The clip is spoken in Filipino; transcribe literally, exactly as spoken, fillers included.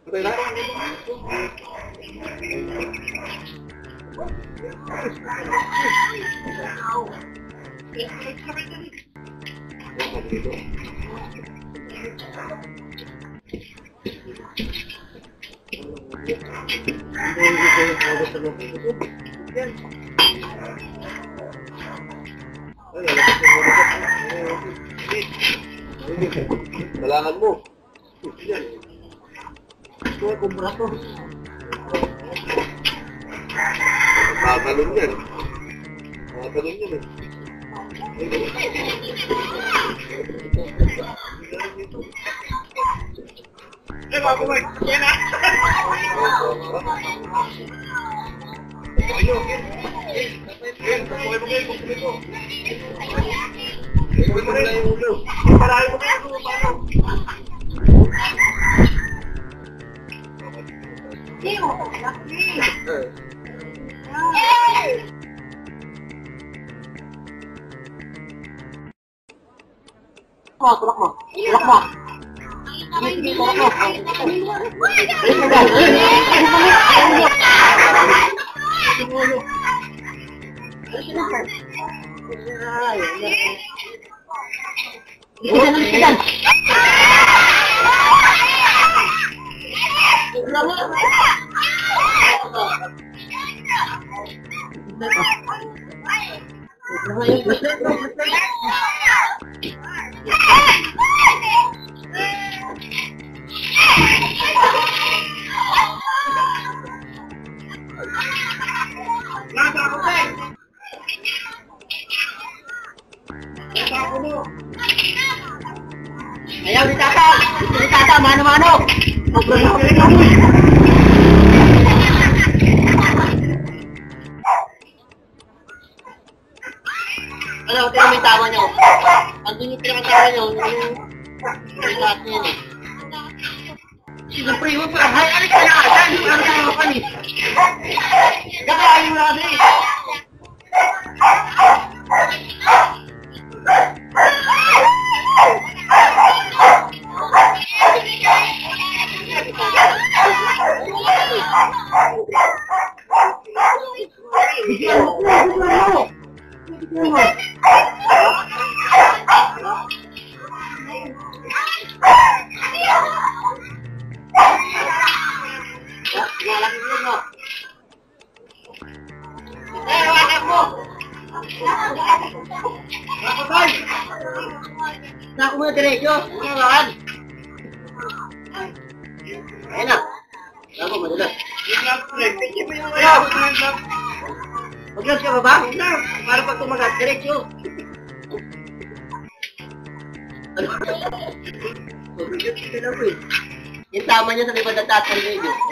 Kailangan mo. Ito, kumpra to. Makatalon yan. Makatalon yan eh. Eh, bago mo. Yan na. Ayo, yan. Yan, buhay mo kayo. Buhay mo. Buhay mo na yung ulo. Parahay mo kayo. Paano? Hindi mo. Oh, tulak mo. Tulak mo. Sige, tulak mo. Ayaw ni Tata! Gusto ni Tata, mano-mano! Alam ko, tingnan mo yung tama nyo. Andun yung pinakasama nyo, yung lahat nyo yun eh. Siyempre, huwag pa, hay, alis ka na ka dyan! Ano ka naman kami? Gagayahin mo na kasi! Nak mo diretso, ngalan. Ayan na. Ako madulas. Maglas ka ba ba? Para pag tumagat, diretso. Ano? Yung tama niya sa likod ng taas ng radio.